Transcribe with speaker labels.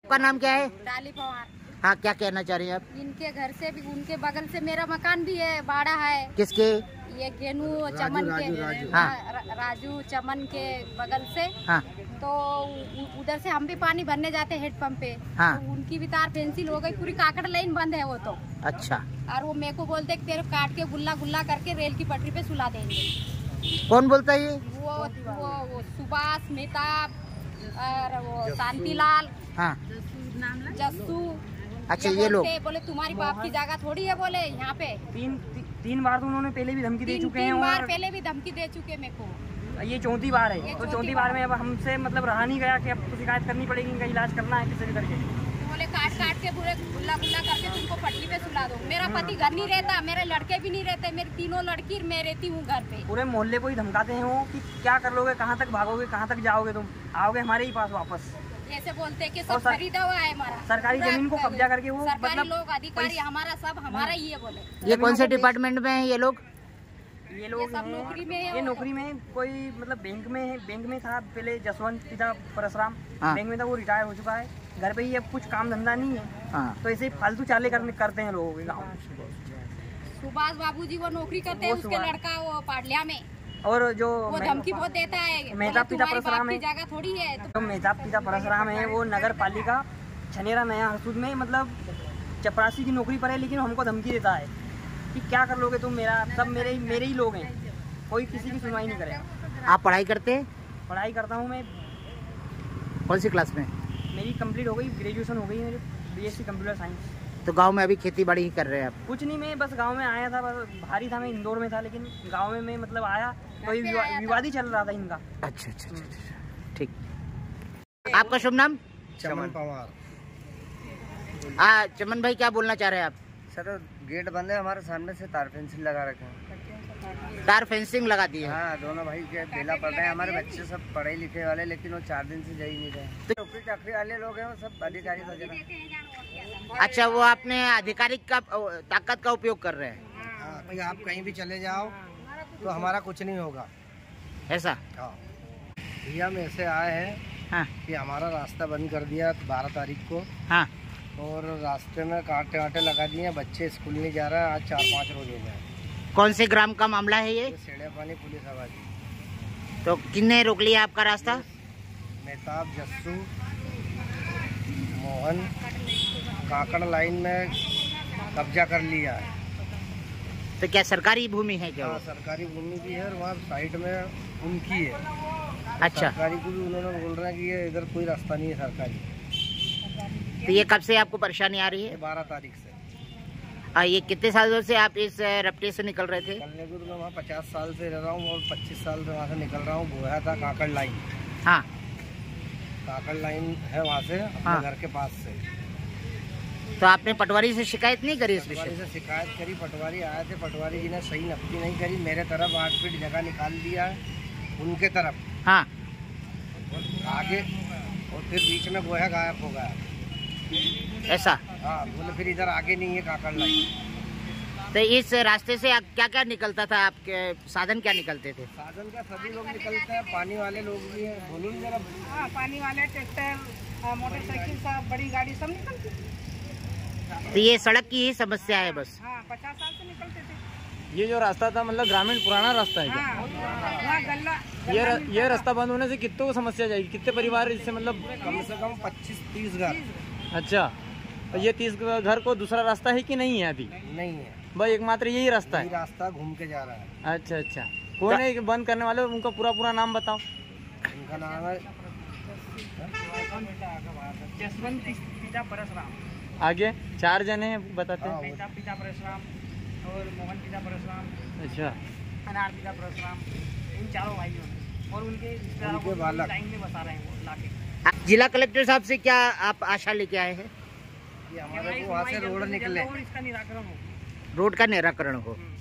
Speaker 1: आपका नाम क्या है?
Speaker 2: डाली पवार।
Speaker 1: हाँ, क्या कहना चाह रही हैं आप?
Speaker 2: इनके घर से भी, उनके बगल से मेरा मकान भी है, बाड़ा है।
Speaker 1: किसके?
Speaker 2: ये गेनू चमन के।
Speaker 1: हाँ।
Speaker 2: राजू चमन के बगल से।
Speaker 1: हाँ।
Speaker 2: तो उधर से हम भी पानी भरने जाते हैं हेड पंप पे।
Speaker 1: हाँ।
Speaker 2: तो उनकी भी तार पेंसिल हो गई, पूरी काकड़ लाइन बंद है वो तो।
Speaker 1: अच्छा।
Speaker 2: और वो मेरे को बोलते कि तेरे काट के गुल्ला गुल्ला करके रेल की पटरी पे सुला देंगे।
Speaker 1: कौन बोलता है ये?
Speaker 2: वो सुभाष, मेहताब और वो शांतिलाल।
Speaker 1: हाँ।
Speaker 2: जस्सू।
Speaker 1: अच्छा, ये लोग
Speaker 2: बोले तुम्हारी बाप की जगह थोड़ी है, बोले यहाँ पे।
Speaker 3: तीन बार तो उन्होंने पहले भी धमकी दे चुके हैं।
Speaker 2: 3 बार पहले भी धमकी दे चुके मेरे को।
Speaker 3: ये 4थी बार है। तो 4थी बार में अब हमसे मतलब रहा नहीं गया कि अब तो शिकायत करनी पड़ेगी, इनका इलाज करना है किसी भी करके।
Speaker 2: तो बोले काट काट के पूरे गुल्ला गुल्ला करके तुमको पटरी पे सुला दो। मेरा पति घर नहीं रहता, मेरे लड़के भी नहीं रहते, मेरी 3 लड़की, मैं रहती हूँ घर पे।
Speaker 3: पूरे मोहल्ले को ही धमकाते हैं वो कि क्या कर लोगे, कहाँ तक भागोगे, कहाँ तक जाओगे, तुम आओगे हमारे ही पास वापस।
Speaker 2: ऐसे बोलते हैं कि सब खरीदा हुआ है हमारा,
Speaker 3: सरकारी जमीन को कब्जा करके वो
Speaker 2: सरकारी लोग अधिकारी हमारा सब हमारा ही है बोले।
Speaker 1: ये कौन से डिपार्टमेंट में है ये लोग?
Speaker 3: ये लोग
Speaker 2: सब नौकरी में है।
Speaker 3: ये नौकरी में कोई मतलब बैंक में है। बैंक में था पहले जसवंत पिता परशुराम।
Speaker 1: हाँ।
Speaker 3: बैंक में था, वो रिटायर हो चुका है। घर पे ही अब कुछ काम धंधा नहीं है।
Speaker 1: हाँ।
Speaker 3: तो ऐसे ही फालतू चाले करते हैं लोगों के गाँव।
Speaker 2: सुभाष बाबूजी वो नौकरी करते हैं, उसके लड़का वो पाटलिया में।
Speaker 3: और जो
Speaker 2: वो धमकी बहुत देता है,
Speaker 3: मेहताब पिता परशुराम है,
Speaker 2: जगह थोड़ी है।
Speaker 3: तो मेहताब पिता परशुराम है, वो नगर पालिका छनेरा नया हरसूद में मतलब चपरासी की नौकरी पर है, लेकिन हमको धमकी देता है कि क्या कर लोगे तुम, मेरा सब मेरे ही लोग हैं, कोई किसी की सुनवाई नहीं करेगा।
Speaker 1: आप पढ़ाई करते हैं?
Speaker 3: पढ़ाई करता हूँ मैं।
Speaker 1: कौन सी क्लास में?
Speaker 3: मेरी कंप्लीट हो गई, ग्रेजुएशन हो गई मेरी, BSc कंप्यूटर साइंस।
Speaker 1: तो गांव में अभी खेती बाड़ी ही कर रहे हैं आप?
Speaker 3: कुछ नहीं, मैं बस गांव में आया था, बस भारी था, मैं इंदौर में था, लेकिन गांव में मैं मतलब आया तो विवाद ही चल रहा था इनका।
Speaker 1: अच्छा, ठीक। आपका शुभ नाम?
Speaker 4: चमन पवार।
Speaker 1: चमन भाई, क्या बोलना चाह रहे हैं आप?
Speaker 4: सर, गेट बंद है, हमारे सामने से तार फेंसिंग लगा रखे हैं।
Speaker 1: तार फेंसिंग लगा दी है?
Speaker 4: हाँ, दोनों भाई के बेला पड़ रहे हैं। हमारे बच्चे सब पढ़े लिखे वाले, लेकिन वो 4 दिन से जा ही नहीं रहे। तो नौकरी चाकरी वाले लोग हैं, वो सब अधिकारी वगैरह।
Speaker 1: अच्छा, वो आपने आधिकारिक का ताकत का उपयोग कर रहे हैं?
Speaker 4: हाँ, भाई आप कहीं भी चले जाओ तो हमारा कुछ नहीं होगा,
Speaker 1: ऐसा?
Speaker 4: हाँ। भैया हम ऐसे आए हैं।
Speaker 1: हाँ।
Speaker 4: कि हमारा रास्ता बंद कर दिया 12 तारीख को।
Speaker 1: हाँ।
Speaker 4: और रास्ते में कांटे वाटे लगा दिए, बच्चे स्कूल नहीं जा रहे हैं। आज 4-5 रोज हो गए।
Speaker 1: कौन से ग्राम का मामला है ये?
Speaker 4: सेड़े पानी पुलिस आवाज़ी।
Speaker 1: तो किसने रोक लिया आपका रास्ता?
Speaker 4: मेहताब, जस्सू, मोहन, काकड़ लाइन में कब्जा कर लिया है।
Speaker 1: तो क्या सरकारी भूमि है क्या?
Speaker 4: हाँ, सरकारी भूमि भी है और वहाँ साइड में उनकी है।
Speaker 1: अच्छा।
Speaker 4: सरकारी को भी उन्होंने बोल रहा है कि ये इधर कोई रास्ता नहीं है सरकारी।
Speaker 1: तो ये कब से आपको परेशानी आ रही है?
Speaker 4: 12 तारीख से।
Speaker 1: ये कितने सालों से आप इस रपटे से निकल रहे थे?
Speaker 4: निकलने को तो मैं वहाँ 50 साल से रह रहा हूँ और 25 साल से वहाँ से निकल रहा हूँ। बोया था काकड़ लाइन।
Speaker 1: हाँ।
Speaker 4: काकड़ लाइन है वहाँ से, अपने
Speaker 1: हाँ।
Speaker 4: घर के पास से।
Speaker 1: तो आपने पटवारी से शिकायत नहीं करी इस विषय?
Speaker 4: पटवारी से शिकायत करी, पटवारी आए थे, पटवारी जी ने सही नपी नहीं करी। मेरे तरफ 8 फीट जगह निकाल दिया है, उनके तरफ।
Speaker 1: हाँ।
Speaker 4: और आगे और फिर बीच में गोया गायब हो गया।
Speaker 1: ऐसा?
Speaker 4: हाँ, बोले फिर इधर आगे नहीं है काकड़ लाइन।
Speaker 1: तो इस रास्ते से क्या क्या निकलता था? आपके साधन क्या निकलते थे?
Speaker 4: साधन का सभी लोग निकलते हैं, पानी वाले लोग भी हैं। बोलूँ जरा।
Speaker 2: हाँ, पानी वाले, ट्रैक्टर, मोटरसाइकिल, सब बड़ी गाड़ी सब निकलती।
Speaker 1: तो ये सड़क की ही समस्या है बस?
Speaker 2: हाँ, 50 साल से निकलते थे।
Speaker 3: ये जो रास्ता था मतलब ग्रामीण पुराना रास्ता है क्या?
Speaker 2: हाँ, गल्ला।
Speaker 3: ये रास्ता बंद होने से कितनों को समस्या जाएगी? कितने परिवार इससे मतलब?
Speaker 4: कम से कम 25-30 घर।
Speaker 3: अच्छा, तो ये 30 घर को दूसरा रास्ता है कि नहीं है अभी?
Speaker 4: नहीं है,
Speaker 3: भाई एकमात्र यही रास्ता
Speaker 4: यही
Speaker 3: है।
Speaker 4: रास्ता घूम के जा रहा है।
Speaker 3: अच्छा, कौन है बंद करने वाले? उनका पूरा नाम बताओ।
Speaker 4: उनका नाम है
Speaker 3: जसवंत पिता परशुराम। आगे 4 जने हैं बताते हैं।
Speaker 4: मेहताब
Speaker 3: पिता परशुराम और मोहन पिता परशुराम। अच्छा। अनार पिता परशुराम, इन चारों भाइयों और उनके
Speaker 4: बालक
Speaker 3: लाइन में बसा रहे हैं वो लाके।
Speaker 1: जिला कलेक्टर साहब से क्या आप आशा लेके आए हैं?
Speaker 4: कि हमारे को वहाँ से रोड निकले,
Speaker 3: इसका निराकरण हो,
Speaker 1: रोड का निराकरण हो।